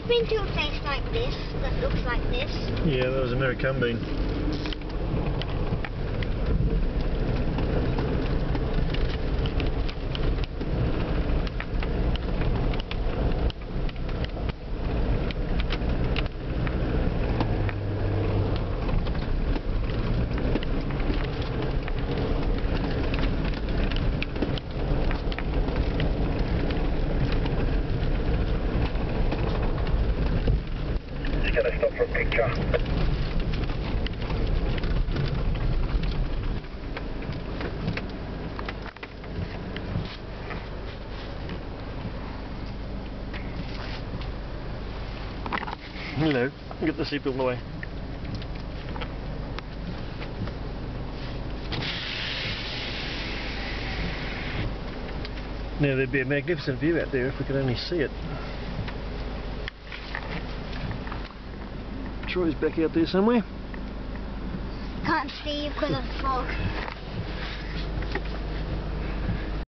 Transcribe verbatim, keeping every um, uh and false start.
I've been to a place like this that looks like this. Yeah, that was American. Just gonna stop for a picture. Hello, get the seatbelt away. Now there'd be a magnificent view out there if we could only see it. Troy's back out there somewhere. Can't see you because of fog.